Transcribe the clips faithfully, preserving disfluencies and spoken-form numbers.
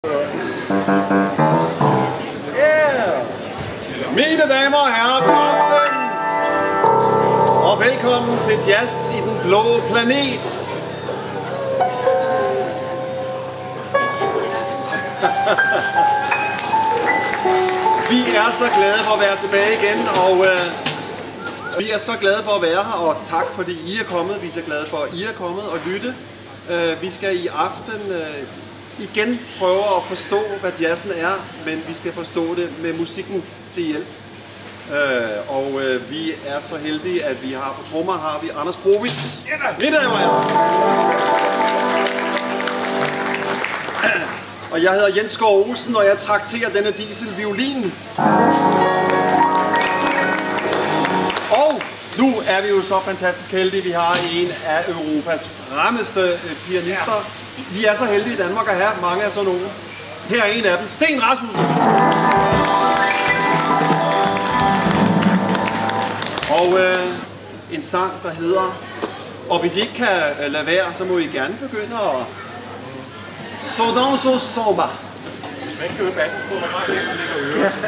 Yeah. Mine damer og herrer, god aften, og velkommen til Jazz i den blå planet. Vi er så glade for at være tilbage igen, og øh, vi er så glade for at være her, og tak fordi I er kommet. Vi er så glade for, at I er kommet og lytte. Øh, vi skal i aften øh, igen prøve at forstå, hvad jazzen er, men vi skal forstå det med musikken til hjælp. Øh, og øh, vi er så heldige, at vi har på trommer har vi Anders Provis. Mine damer og herrer. Og jeg hedder Jens Skov Olsen, og jeg trakterer denne dieselviolin. Og nu er vi jo så fantastisk heldige, vi har en af Europas fremmeste pianister. Vi er så heldige i Danmark at have mange af sådan nogle. Her er en af dem, Steen Rasmussen. Og øh, en sang, der hedder, og hvis I ikke kan øh, lade være, så må I gerne begynde at So danso samba. Hvis man ikke kan høre bakken på, hvor meget det ligger øre.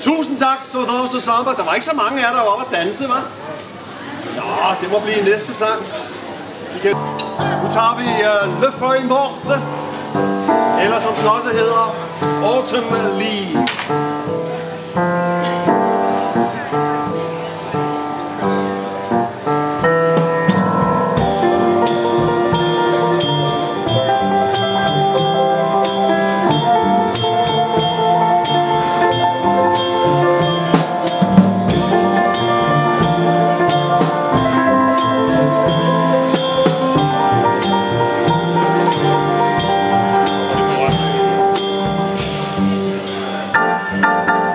Tusind tak, så dog så stamper. Der var ikke så mange af jer, der var oppe at danse, hva'? Nå, det må blive næste sang. Kan... Nu tager vi uh, Le Feuille Morte, eller som den også hedder, Autumn Leaves. Thank you.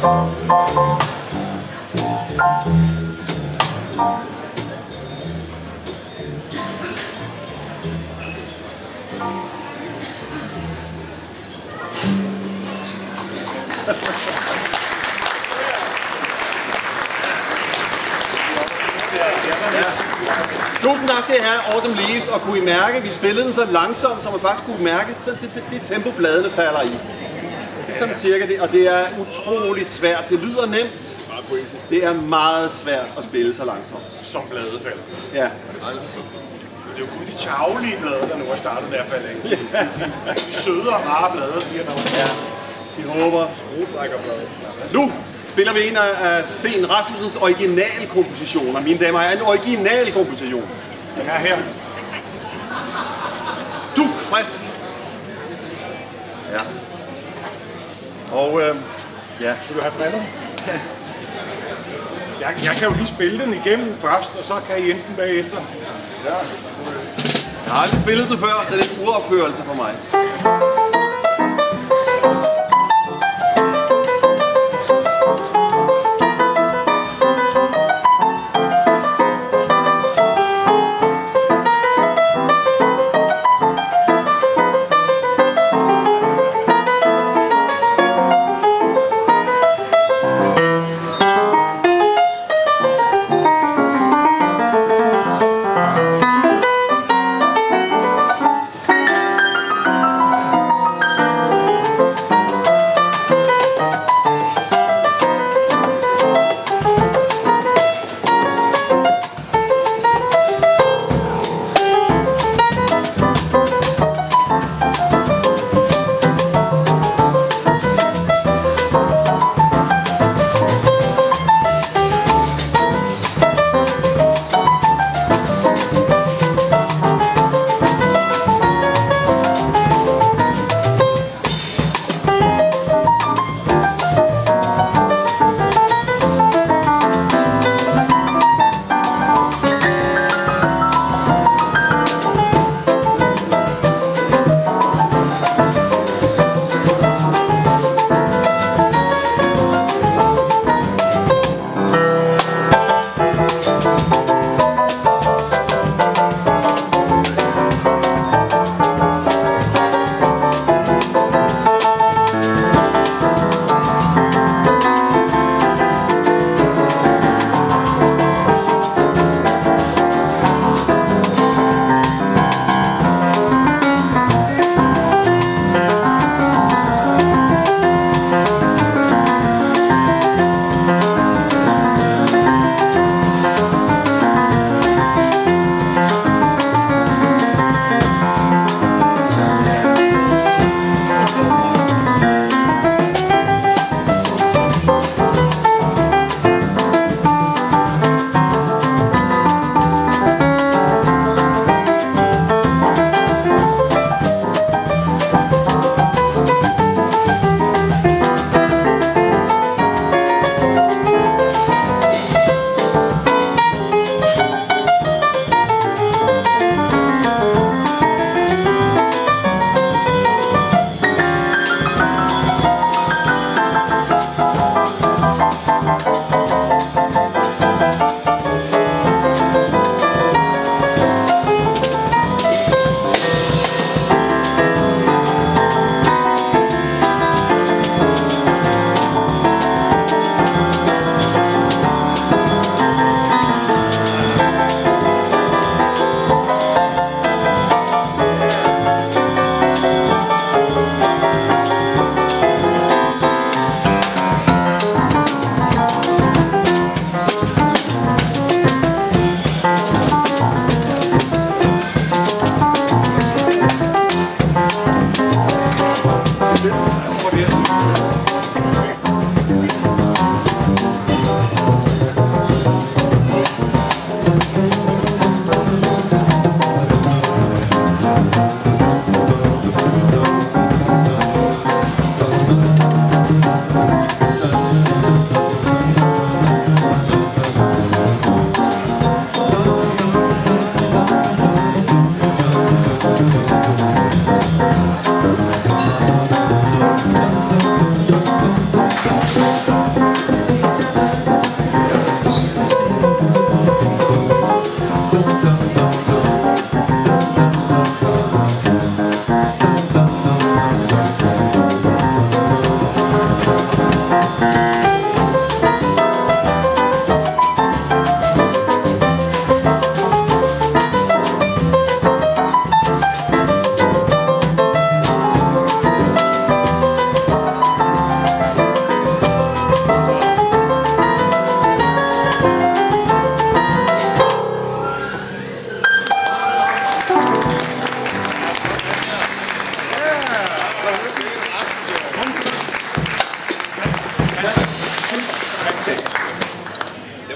Klubben, der skal I have Autumn Leaves, og kunne I mærke, vi spillede den så langsomt, så man faktisk kunne mærke, så det, det tempo bladene falder i. Det er sådan cirka det, og det er utrolig svært. Det lyder nemt, det er meget svært at spille så langsomt. Som blade falder. Ja. Det er jo kun de tjavlige blade, der nu har startet med at falde af. De, de, de søde og rare blade, de er der. Ja. Vi håber. Nu spiller vi en af Sten Rasmussens originalkompositioner. Mine damer og herrer, en originalkomposition. Den er her. Duk frisk. Ja. Og øh, ja. Vil du have briller? Jeg, jeg kan jo lige spille den igennem først, og så kan I enten bagefter. Ja. Jeg har aldrig spillet den før, så det er en uropførelse for mig.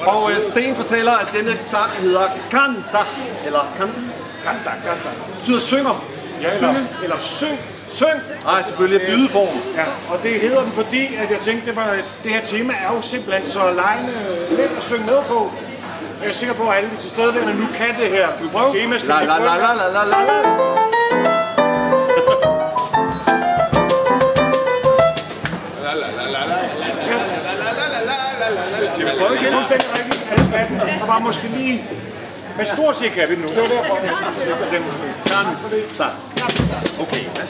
Og øh, Sten fortæller, at denne sang hedder Canta, eller Canta. Canta, canta. Det betyder synger. Ja, eller, eller syng. Syng. Nej, selvfølgelig bydeform. Ja, og det hedder den, fordi at jeg tænkte, det, var, det her tema er jo simpelthen så lejende let at synge med på. Jeg er sikker på, at alle de tilstedeværende nu kan det her. Skal vi prøve? Tema skal la, vi la, prøve. la, la, la, la, la. Skal vi prøve igen? Det er fuldstændig rigtigt. Alle kan den. Der var måske lige... Men stort set kan vi nu. Det var derfor, jeg Den Canta. Okay, lad os.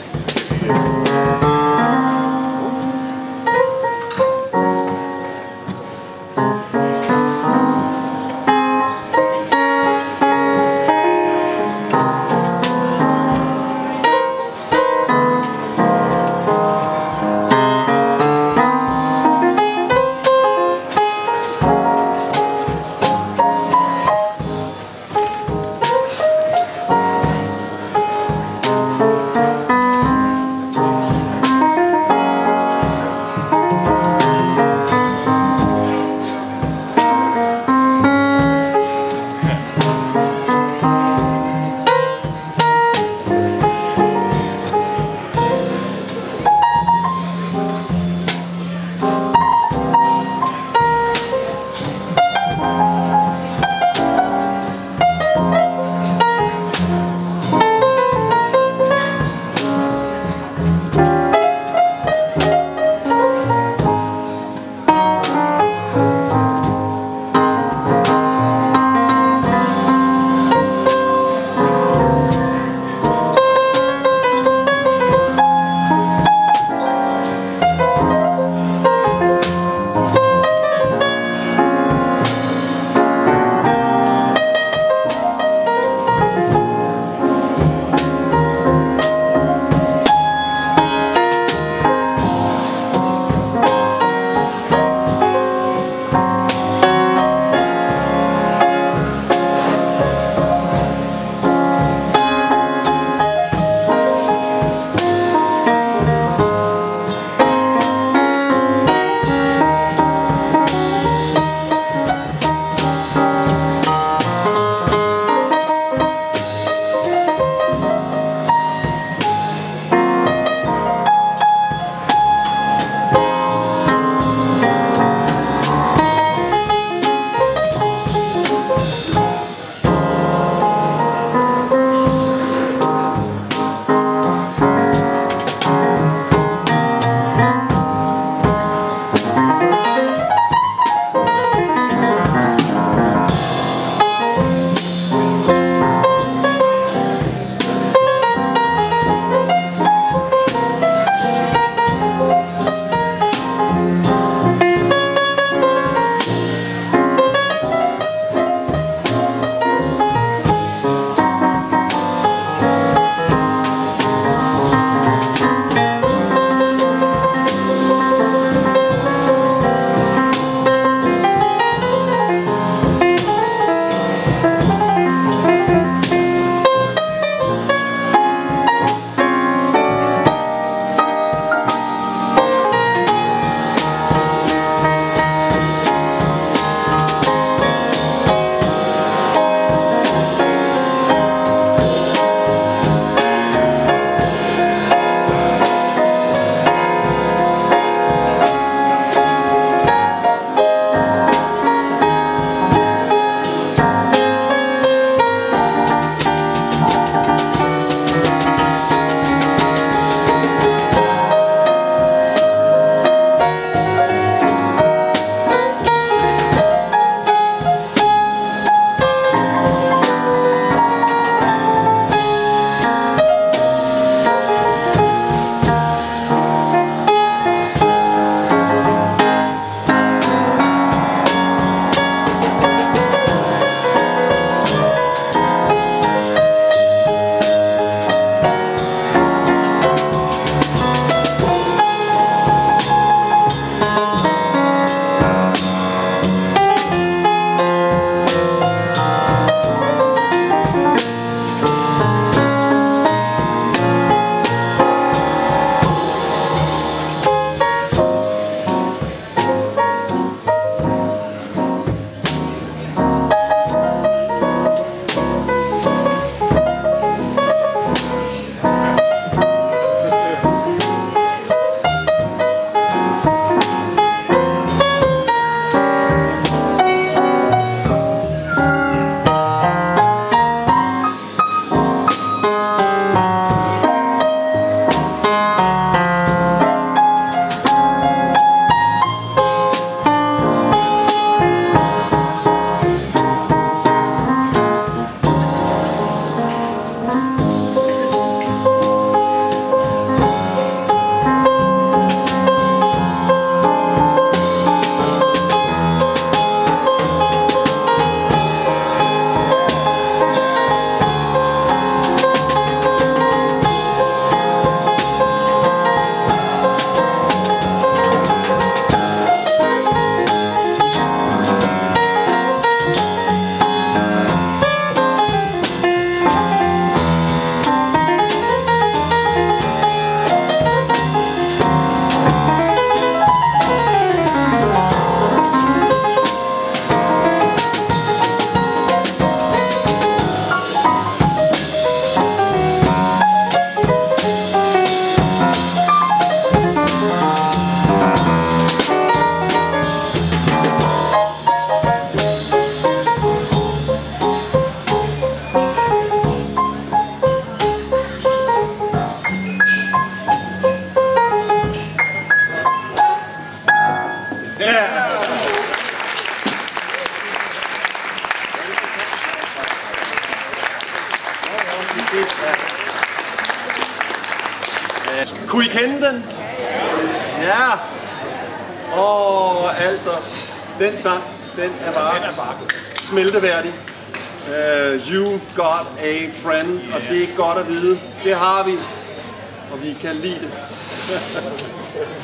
Kunne I kende den? Ja. Og altså, den sang, den er bare, den er bare smelteværdig. Uh, you've got a friend, og det er godt at vide. Det har vi, og vi kan lide det.